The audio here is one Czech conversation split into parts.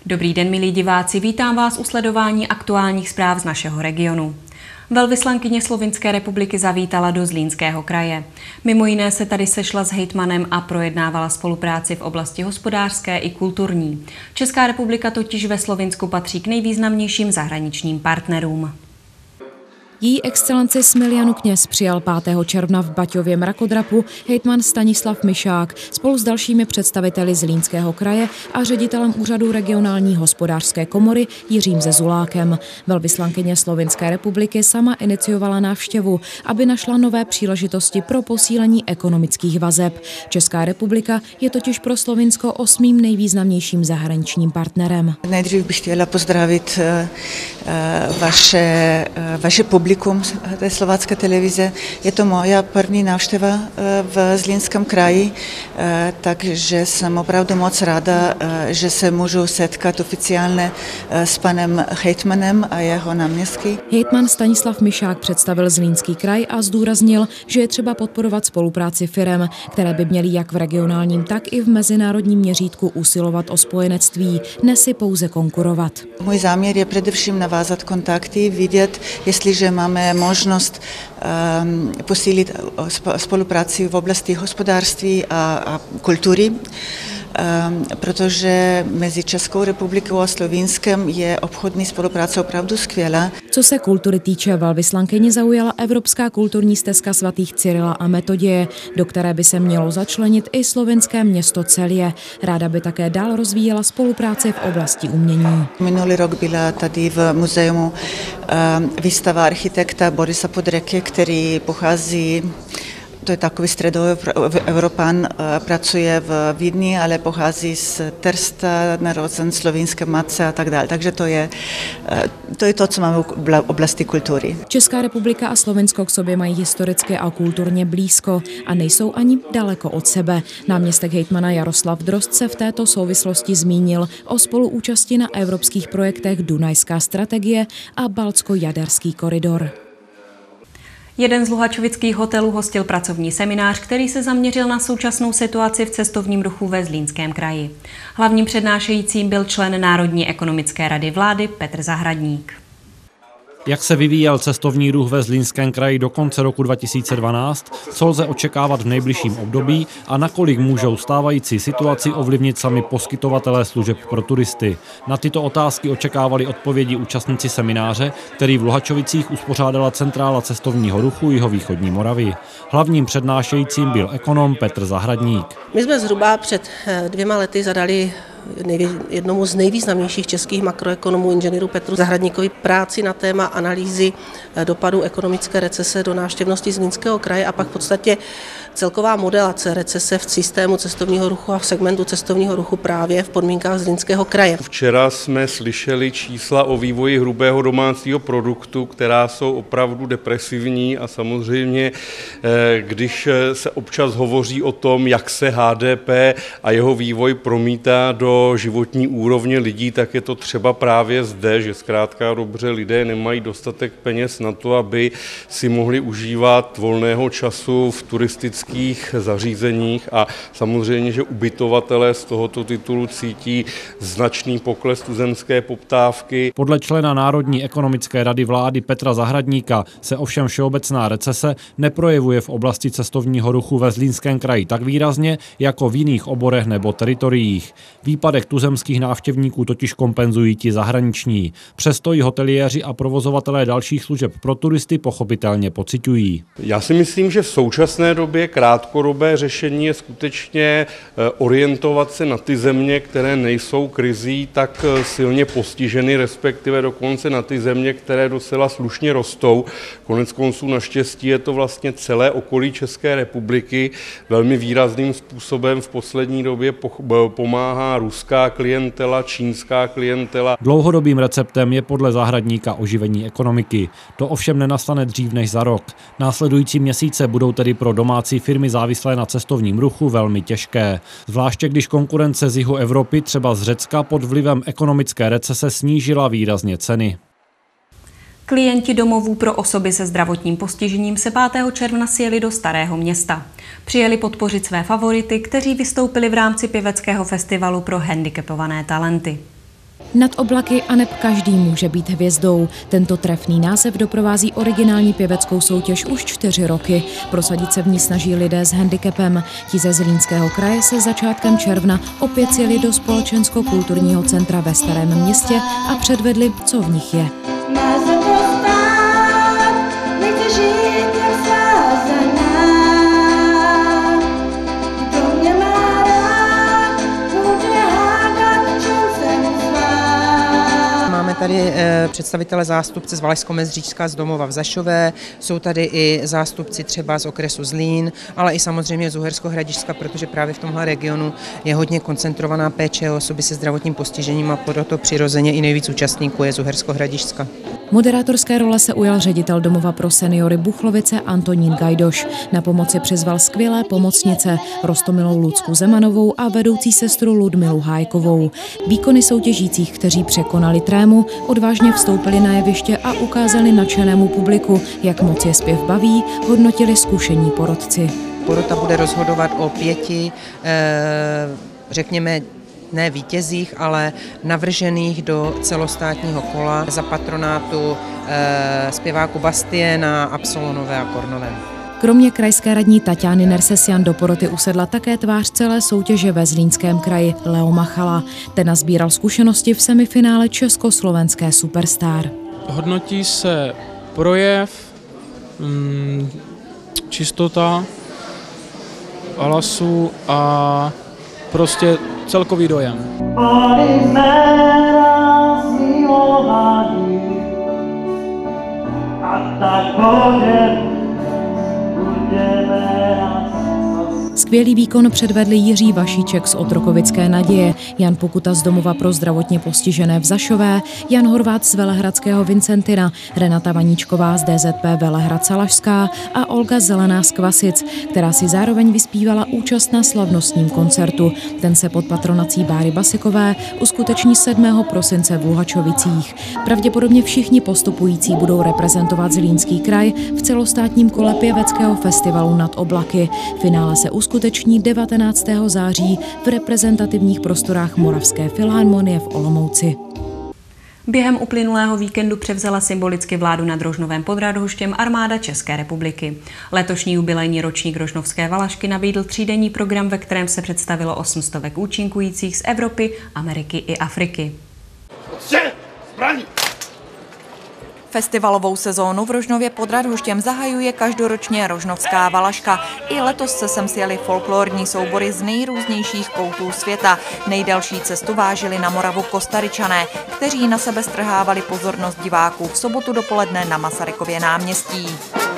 Dobrý den, milí diváci, vítám vás u sledování aktuálních zpráv z našeho regionu. Velvyslankyně Slovinské republiky zavítala do Zlínského kraje. Mimo jiné se tady sešla s hejtmanem a projednávala spolupráci v oblasti hospodářské i kulturní. Česká republika totiž ve Slovinsku patří k nejvýznamnějším zahraničním partnerům. Její excelenci Smilianu Kněz přijal 5. června v Baťově mrakodrapu hejtman Stanislav Mišák spolu s dalšími představiteli Zlínského kraje a ředitelem úřadu regionální hospodářské komory Jiřím Zezulákem. Velvyslankyně Slovinské republiky sama iniciovala návštěvu, aby našla nové příležitosti pro posílení ekonomických vazeb. Česká republika je totiž pro Slovinsko 8. nejvýznamnějším zahraničním partnerem. Nejdřív bych chtěla pozdravit vaše publikum té slovácké televize. Je to moja první návštěva v Zlínském kraji, takže jsem opravdu moc ráda, že se můžu setkat oficiálně s panem hejtmanem a jeho náměstky. Hejtman Stanislav Mišák představil Zlínský kraj a zdůraznil, že je třeba podporovat spolupráci firem, které by měly jak v regionálním, tak i v mezinárodním měřítku usilovat o spojenectví, ne si pouze konkurovat. Můj záměr je především navázat kontakty, vidět, jestliže máme možnost posílit spolupráci v oblasti hospodářství a kultury, protože mezi Českou republikou a Slovinskem je obchodní spolupráce opravdu skvělá. Co se kultury týče, velvyslankyni zaujala Evropská kulturní stezka svatých Cyrila a Metoděje, do které by se mělo začlenit i slovinské město Celje. Ráda by také dál rozvíjela spolupráci v oblasti umění. Minulý rok byla tady v muzeu výstava architekta Borisa Podreky, který pochází. To je takový středoevropan, pracuje v Vídni, ale pochází z Tersta, narozen slovinské matce a tak dále. Takže to je to, co máme v oblasti kultury. Česká republika a Slovinsko k sobě mají historicky a kulturně blízko a nejsou ani daleko od sebe. Náměstek hejtmana Jaroslav Drozd se v této souvislosti zmínil o spoluúčasti na evropských projektech Dunajská strategie a Baltsko-Jaderský koridor. Jeden z luhačovických hotelů hostil pracovní seminář, který se zaměřil na současnou situaci v cestovním ruchu ve Zlínském kraji. Hlavním přednášejícím byl člen Národní ekonomické rady vlády Petr Zahradník. Jak se vyvíjel cestovní ruch ve Zlínském kraji do konce roku 2012, co lze očekávat v nejbližším období a nakolik můžou stávající situaci ovlivnit sami poskytovatelé služeb pro turisty. Na tyto otázky očekávali odpovědi účastníci semináře, který v Luhačovicích uspořádala Centrála cestovního ruchu Jihovýchodní Moravy. Hlavním přednášejícím byl ekonom Petr Zahradník. My jsme zhruba před 2 lety zadali jednomu z nejvýznamnějších českých makroekonomů, inženýru Petru Zahradníkovi, práci na téma analýzy dopadu ekonomické recese do návštěvnosti Zlínského kraje a pak v podstatě celková modelace recese v systému cestovního ruchu a v segmentu cestovního ruchu právě v podmínkách Zlínského kraje. Včera jsme slyšeli čísla o vývoji hrubého domácího produktu, která jsou opravdu depresivní a samozřejmě, když se občas hovoří o tom, jak se HDP a jeho vývoj promítá do životní úrovně lidí, tak je to třeba právě zde, že zkrátka dobře lidé nemají dostatek peněz na to, aby si mohli užívat volného času v turistických zařízeních a samozřejmě, že ubytovatelé z tohoto titulu cítí značný pokles tuzemské poptávky. Podle člena Národní ekonomické rady vlády Petra Zahradníka se ovšem všeobecná recese neprojevuje v oblasti cestovního ruchu ve Zlínském kraji tak výrazně jako v jiných oborech nebo teritoriích. Výpadek tuzemských návštěvníků totiž kompenzují ti zahraniční. Přesto i hoteliéři a provozovatelé dalších služeb pro turisty pochopitelně pociťují. Já si myslím, že v současné době krátkodobé řešení je skutečně orientovat se na ty země, které nejsou krizí tak silně postiženy, respektive dokonce na ty země, které docela slušně rostou. Koneckonců naštěstí je to vlastně celé okolí České republiky. Velmi výrazným způsobem v poslední době pomáhá ruská klientela, čínská klientela. Dlouhodobým receptem je podle Zahradníka oživení ekonomiky. To ovšem nenastane dřív než za rok. Následující měsíce budou tedy pro domácí firmy závislé na cestovním ruchu velmi těžké. Zvláště když konkurence z jihu Evropy, třeba z Řecka, pod vlivem ekonomické recese snížila výrazně ceny. Klienti domovů pro osoby se zdravotním postižením se 5. června sjeli do Starého Města. Přijeli podpořit své favority, kteří vystoupili v rámci pěveckého festivalu pro handicapované talenty. Nad oblaky aneb každý může být hvězdou. Tento trefný název doprovází originální pěveckou soutěž už 4 roky. Prosadit se v ní snaží lidé s handicapem. Ti ze Zlínského kraje se začátkem června opět sjeli do společensko-kulturního centra ve Starém Městě a předvedli, co v nich je. Máme tady představitele zástupce z Valašsko-Meziříčska z domova v Zašové, jsou tady i zástupci třeba z okresu Zlín, ale i samozřejmě z Uhersko-Hradišťska, protože právě v tomhle regionu je hodně koncentrovaná péče o osoby se zdravotním postižením a proto přirozeně i nejvíc účastníků je z Uhersko-Hradišťska. Moderátorské role se ujal ředitel domova pro seniory Buchlovice Antonín Gajdoš. Na pomoc přizval skvělé pomocnice Roztomilou Lucku Zemanovou a vedoucí sestru Ludmilu Hájkovou. Výkony soutěžících, kteří překonali trému, odvážně vstoupili na jeviště a ukázali nadšenému publiku, jak moc je zpěv baví, hodnotili zkušení porotci. Porota bude rozhodovat o 5, řekněme, ne vítězích, ale navržených do celostátního kola za patronátu zpěváku Bastien a Absolonové a Kornové. Kromě krajské radní Taťány Nersesian do poroty usedla také tvář celé soutěže ve Zlínském kraji Leo Machala. Ten nazbíral zkušenosti v semifinále Československé Superstar. Hodnotí se projev, čistota hlasu a prostě celkový dojem. Skvělý výkon předvedli Jiří Vašíček z Otrokovické Naděje, Jan Pokuta z domova pro zdravotně postižené v Zašové, Jan Horvát z Velehradského Vincentina, Renata Vaníčková z DZP Velehrad Salašská a Olga Zelená z Kvasic, která si zároveň vyspívala účast na slavnostním koncertu. Ten se pod patronací Báry Basikové uskuteční 7. prosince v Luhačovicích. Pravděpodobně všichni postupující budou reprezentovat Zlínský kraj v celostátním kole pěveckého festivalu Nad oblaky. Finále se uskuteční 19. září v reprezentativních prostorách Moravské filharmonie v Olomouci. Během uplynulého víkendu převzala symbolicky vládu nad Rožnovem pod Radhoštěm armáda České republiky. Letošní jubilejní ročník Rožnovské Valašky nabídl 3denní program, ve kterém se představilo 800 účinkujících z Evropy, Ameriky i Afriky. Festivalovou sezónu v Rožnově pod Radhoštěm zahajuje každoročně Rožnovská Valaška. I letos se sem sjeli folklorní soubory z nejrůznějších koutů světa. Nejdelší cestu vážili na Moravu Kostaričané, kteří na sebe strhávali pozornost diváků v sobotu dopoledne na Masarykově náměstí.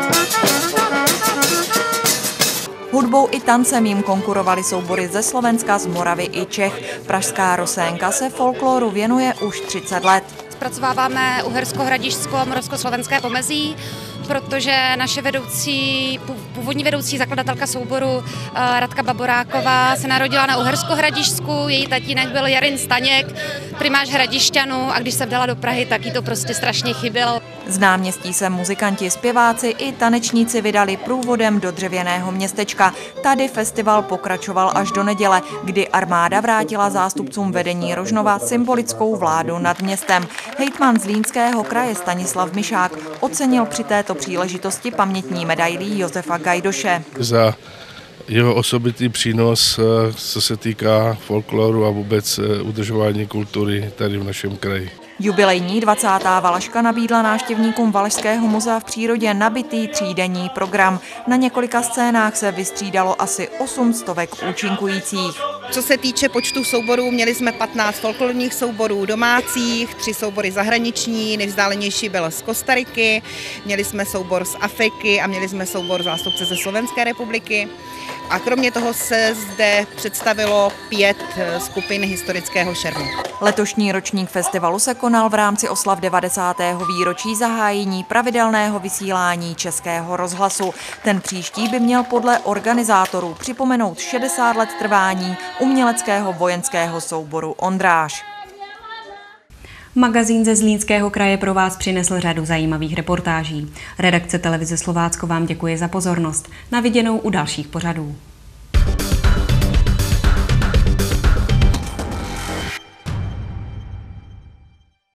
Hudbou i tancem jim konkurovali soubory ze Slovenska, z Moravy i Čech. Pražská Rosénka se folkloru věnuje už 30 let. Zpracováváme uhersko-hradišťsko a moravsko-slovenské pomezí, protože naše původní vedoucí zakladatelka souboru Radka Baboráková se narodila na Uhersko-Hradišťsku, její tatínek byl Jarin Staněk, primář Hradišťanů, a když se vdala do Prahy, tak jí to prostě strašně chybělo. Z náměstí se muzikanti, zpěváci i tanečníci vydali průvodem do dřevěného městečka. Tady festival pokračoval až do neděle, kdy armáda vrátila zástupcům vedení Rožnova symbolickou vládu nad městem. Hejtman Zlínského kraje Stanislav Mišák ocenil při této příležitosti pamětní medailí Josefa Gajdoše. Za jeho osobitý přínos, co se týká folkloru a vůbec udržování kultury tady v našem kraji. Jubilejní 20. Valaška nabídla návštěvníkům Valašského muzea v přírodě nabitý 3denní program. Na několika scénách se vystřídalo asi 800 účinkujících. Co se týče počtu souborů, měli jsme 15 folklorních souborů domácích, 3 soubory zahraniční, nejvzdálenější byl z Kostariky, měli jsme soubor z Afriky a měli jsme soubor zástupce ze Slovenské republiky. A kromě toho se zde představilo 5 skupin historického šermu. Letošní ročník festivalu se konal v rámci oslav 90. výročí zahájení pravidelného vysílání Českého rozhlasu. Ten příští by měl podle organizátorů připomenout 60 let trvání uměleckého vojenského souboru Ondráž. Magazín ze Zlínského kraje pro vás přinesl řadu zajímavých reportáží. Redakce televize Slovácko vám děkuje za pozornost. Na viděnou u dalších pořadů.